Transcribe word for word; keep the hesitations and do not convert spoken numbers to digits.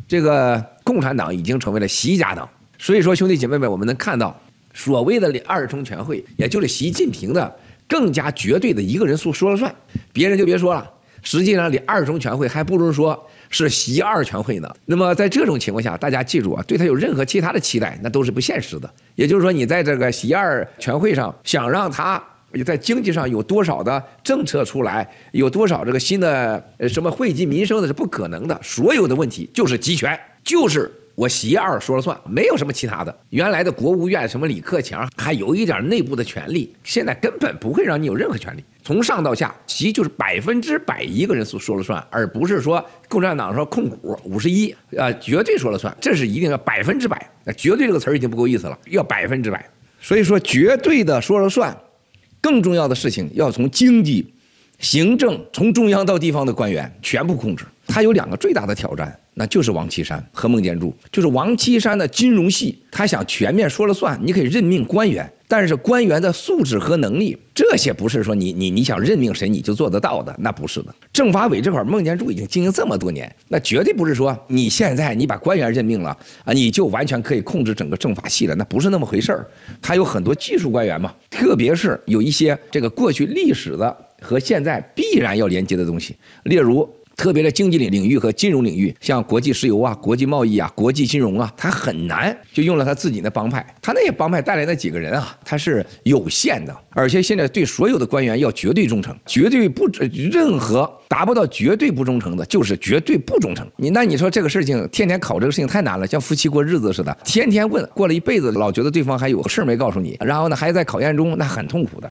这个共产党已经成为了习家党。所以说，兄弟姐妹们，我们能看到，所谓的二中全会，也就是习近平的更加绝对的一个人说说了算，别人就别说了。实际上，二中全会还不如说是习二全会呢。那么在这种情况下，大家记住啊，对他有任何其他的期待，那都是不现实的。也就是说，你在这个习二全会上想让他在经济上有多少的政策出来，有多少这个新的什么惠及民生的，是不可能的。所有的问题就是集权，就是我习二说了算，没有什么其他的。原来的国务院什么李克强还有一点内部的权利，现在根本不会让你有任何权利。从上到下，习就是百分之百一个人说了算，而不是说共产党说控股五十一，呃，绝对说了算，这是一定要百分之百。那绝对这个词儿已经不够意思了，要百分之百。所以说，绝对的说了算。更重要的事情要从经济、行政，从中央到地方的官员全部控制。他有两个最大的挑战，那就是王岐山和孟建柱。就是王岐山的金融系，他想全面说了算，你可以任命官员，但是官员的素质和能力，这些不是说你你你想任命谁你就做得到的，那不是的。政法委这块，孟建柱已经经营这么多年，那绝对不是说你现在你把官员任命了啊，你就完全可以控制整个政法系了，那不是那么回事儿。他有很多技术官员嘛，特别是有一些这个过去历史的和现在必然要连接的东西，例如。特别的经济领域和金融领域，像国际石油啊、国际贸易啊、国际金融啊，他很难就用了他自己的帮派，他那些帮派带来那几个人啊，他是有限的，而且现在对所有的官员要绝对忠诚，绝对不任何达不到绝对不忠诚的，就是绝对不忠诚。你那你说这个事情天天考这个事情太难了，像夫妻过日子似的，天天问，过了一辈子老觉得对方还有事没告诉你，然后呢还在考验中，那很痛苦的。